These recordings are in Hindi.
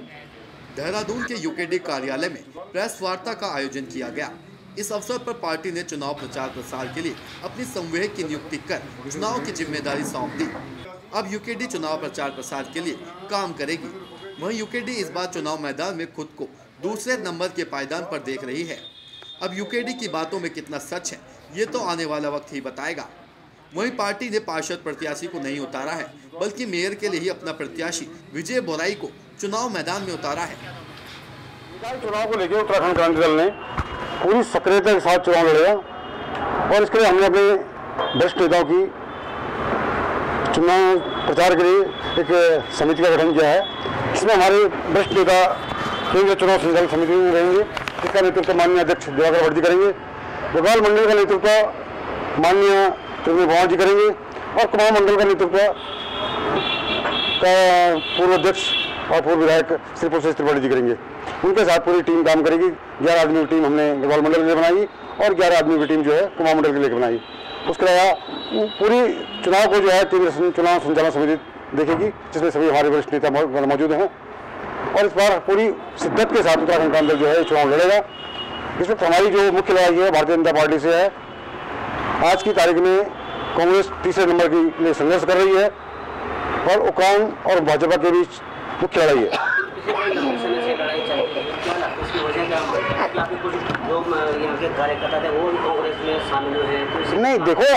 देहरादून के यूकेडी कार्यालय में प्रेस वार्ता का आयोजन किया गया। इस अवसर पर पार्टी ने चुनाव प्रचार प्रसार के लिए अपनी संवेदक की नियुक्ति कर चुनाव की जिम्मेदारी सौंप दी। अब यूकेडी चुनाव प्रचार प्रसार के लिए काम करेगी। वहीं यूकेडी इस बार चुनाव मैदान में खुद को दूसरे नंबर के पायदान पर देख रही है। अब यूकेडी की बातों में कितना सच है, ये तो आने वाला वक्त ही बताएगा। वहीं पार्टी ने पार्षद प्रत्याशी को नहीं उतारा है, बल्कि मेयर के लिए ही अपना प्रत्याशी विजय बोराई को चुनाव मैदान में उतारा है। चुनाव को लेकर उत्तराखंड क्रांति दल ने पूरी सक्रियता के साथ चुनाव लड़ेगा और इसके लिए हमने अपने वरिष्ठ नेताओं की चुनाव प्रचार के लिए एक समिति का गठन किया है। इसमें हमारे वरिष्ठ नेता केंद्रीय चुनाव संचालन समिति में रहेंगे, जिसका नेतृत्व माननीय अध्यक्ष दिवाकर वर्दी करेंगे। बंगाल मंडल का नेतृत्व माननीय पवार जी करेंगे और कुमाऊं मंडल का नेतृत्व पूर्व अध्यक्ष और पूर्व विधायक श्री पुरुषोत्तम त्रिपाठी जी करेंगे। उनके साथ पूरी टीम काम करेगी। 11 आदमी की टीम हमने गढ़वाल मंडल के लिए बनाई और 11 आदमी की टीम जो है कुमाऊं मंडल के लिए बनाई। उसके अलावा पूरी चुनाव को जो है केंद्रीय चुनाव संचालन समिति देखेगी, जिसमें सभी हमारे वरिष्ठ नेता मौजूद हैं और इस बार पूरी शिद्दत के साथ उत्तराखंड क्रांति दल जो है चुनाव लड़ेगा। इसमें हमारी जो मुख्य लड़ाई है भारतीय जनता पार्टी से है। आज की तारीख में कांग्रेस तीसरे नंबर के लिए संघर्ष कर रही है और उकाम और भाजपा के बीच मुख्य लड़ाई है। नहीं देखो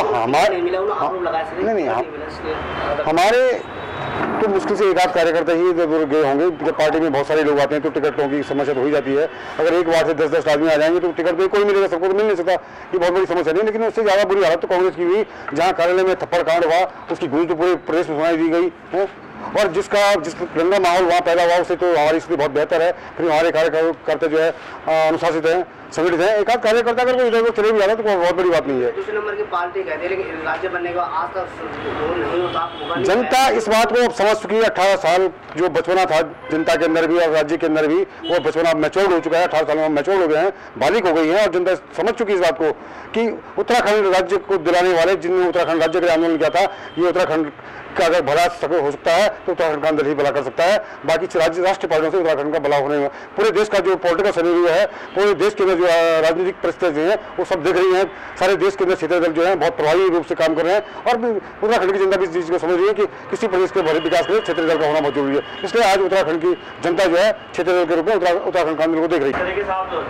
हमारे तो मुश्किल से एक आध कार्यकर्ता ही गए होंगे। जब पार्टी में बहुत सारे लोग आते हैं तो टिकटों की समस्या तो हो ही जाती है। अगर एक बार से 10-10 आदमी आ जाएंगे तो टिकट कोई मिलेगा, सबको तो मिल नहीं सकता। ये बहुत बड़ी समस्या नहीं, लेकिन उससे ज़्यादा बुरी हालत तो कांग्रेस की हुई, जहाँ कार्यालय में थप्पड़ कांड हुआ उसकी गूंज तो पूरे प्रदेश में सुनाई दी गई है और जिस गंदा माहौल वहाँ पैदा हुआ उससे तो हमारी स्थिति बहुत बेहतर है। फिर हमारे कार्यकर्ता जो है अनुशासित हैं, संगठित है। एक आध कार्यकर्ता अगर कोई इधर को चले भी जाता तो कोई बहुत बड़ी बात नहीं है। दूसरे नंबर की पार्टी कहते हैं, लेकिन राज्य बनने का आज तक नहीं होता। जनता इस बात को समझ चुकी है। 18 साल जो बचपना था जनता के अंदर भी और राज्य के अंदर भी, वो बचपना मैच्योर हो चुका है। 18 साल में मैच्योर हो गए हैं, बालिक हो गई है और जनता समझ चुकी है इस बात को कि उत्तराखंड राज्य को दिलाने वाले जिन्होंने उत्तराखंड राज्य के लिए आंदोलन किया था, ये उत्तराखंड का अगर भला हो सकता है तो उत्तराखंड का अंदर ही भला कर सकता है। बाकी राष्ट्रीय पार्टियों से उत्तराखंड का भला होने में पूरे देश का जो पॉलिटिकल सिनेरियो है, पूरे देश के अंदर जो राजनीतिक परिस्थिति है वो सब देख रही है। सारे देश के अंदर क्षेत्रीय दल जो है बहुत प्रभावी रूप से काम कर रहे हैं और उत्तराखंड की जनता भी इस चीज़ को समझ रही है कि किसी प्रदेश के भौतिक विकास के लिए क्षेत्रीय दल का होना बहुत जरूरी है। इसलिए आज उत्तराखंड की जनता जो है क्षेत्रीय दल के रूप में उत्तराखंड कांग्रेस को देख रही है।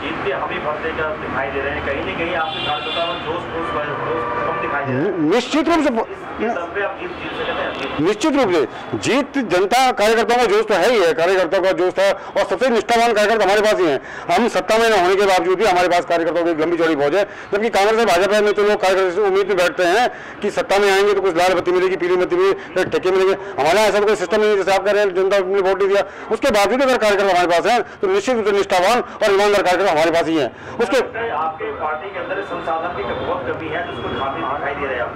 निश्चित रूप से जीत जनता कार्यकर्ताओं का जोश तो है ही है, कार्यकर्ताओं का जोश है और सबसे निष्ठावान कार्यकर्ता हमारे पास ही हैं। हम सत्ता में न होने के बावजूद भी हमारे पास कार्यकर्ताओं की लंबी चौड़ी फौज है। जबकि कांग्रेस और भाजपा में तो लोग कार्यकर्ता से उम्मीद में बैठते हैं कि सत्ता में आएंगे तो कुछ लाल बत्ती मिलेगी, पीली बत्ती मिलेगी, ठेके मिलेंगे। हमारा ऐसा कोई सिस्टम नहीं है। जैसे आप कह रहे हैं जनता ने वोट दिया, उसके बावजूद अगर कार्यकर्ता हमारे पास है तो निश्चित रूप से निष्ठावान और ईमानदार कार्यकर्ता हमारे पास ही है। उसके आपके पार्टी के अंदर संसाधन की बहुत कमी है, दिखाई दे रहा है।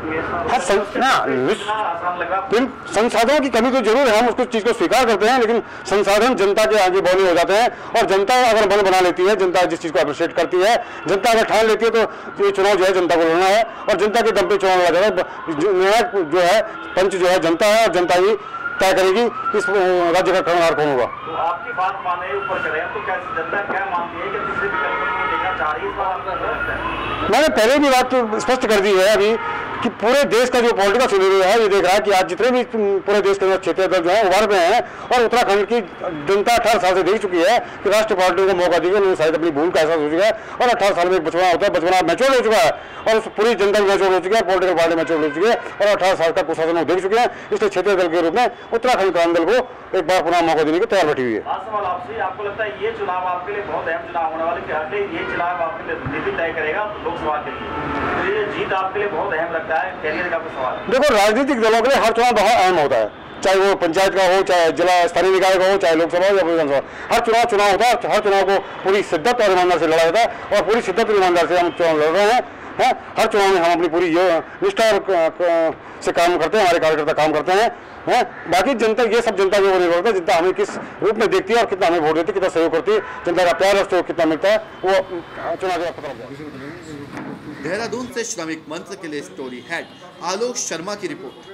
संसाधनों की कमी तो जरूर है, हम उसको चीज को स्वीकार करते हैं, लेकिन संसाधन जनता के आगे बौने हो जाते हैं और जनता अगर मन बना लेती है, जनता जिस चीज को अप्रिशिएट करती है, जनता अगर ठान लेती है तो ये चुनाव जो है जनता को लड़ना है और जनता के दम पे चुनाव लड़ा जाएगा। निर्णायक जो है पंच जो है जनता है और जनता ही तय करेगी इस राज्य का कर्णधार कौन होगा। तो आपकी बात माने ऊपर चले तो क्या जनता क्या मानती है कि दूसरे विकल्प को देखना चाह रही है? मैंने पहले भी बात स्पष्ट कर दी है अभी कि पूरे देश का जो पॉलिटिकल सिनेरियो है ये देख रहा है कि आज जितने भी पूरे देश के अंदर क्षेत्रीय दल जो है उभर में हैं और उत्तराखंड की जनता 18 साल से देख चुकी है कि राष्ट्रीय पार्टियों को मौका दिया, उन्होंने शायद अपनी भूल का एहसास हो चुका है और 18 साल में एक बचपना होता है, बचपना मैच्योर हो चुका है और उस पूरी जनता मैच्योर हो चुकी है, पॉलिटिकल पार्टी मैच्योर हो चुकी है और 18 साल का कुशासन वो देख चुके हैं। इसलिए क्षेत्रीय दल के रूप में उत्तराखंड क्रांति दल को एक बार पुनः मौका देने की तैयार बैठी हुई है। सवाल आपसे, आपको लगता है ये चुनाव आपके लिए बहुत अहम चुनाव होने वाले, ये चुनाव आपके लिए नीति तय करेगा लोकसभा के लिए, तो ये जीत आपके लिए बहुत अहम लगता है? कैरियर का सवाल। देखो राजनीतिक दलों के लिए हर चुनाव बहुत अहम होता है, चाहे वो पंचायत का हो, चाहे जिला स्थानीय निकाय का हो, चाहे लोकसभा हो या विधानसभा। हर चुनाव होता है, हर चुनाव को पूरी शिद्दत और ईमानदार से लड़ा जाता है और पूरी शिद्दत और ईमानदार से हम चुनाव लड़ रहे हैं। हर चुनाव में हम अपनी पूरी निष्ठा से काम करते हैं, हमारे कार्यकर्ता काम करते हैं। बाकी जनता, ये सब जनता के ऊपर निर्भर करता है, जनता हमें किस रूप में देखती है और कितना हमें वोट देती है, कितना सहयोग करती है, जनता का प्यार और सहयोग कितना मिलता है वो चुनाव के बाद पता लगता है। देहरादून से श्रमिक मंच के लिए स्टोरी हेड आलोक शर्मा की रिपोर्ट।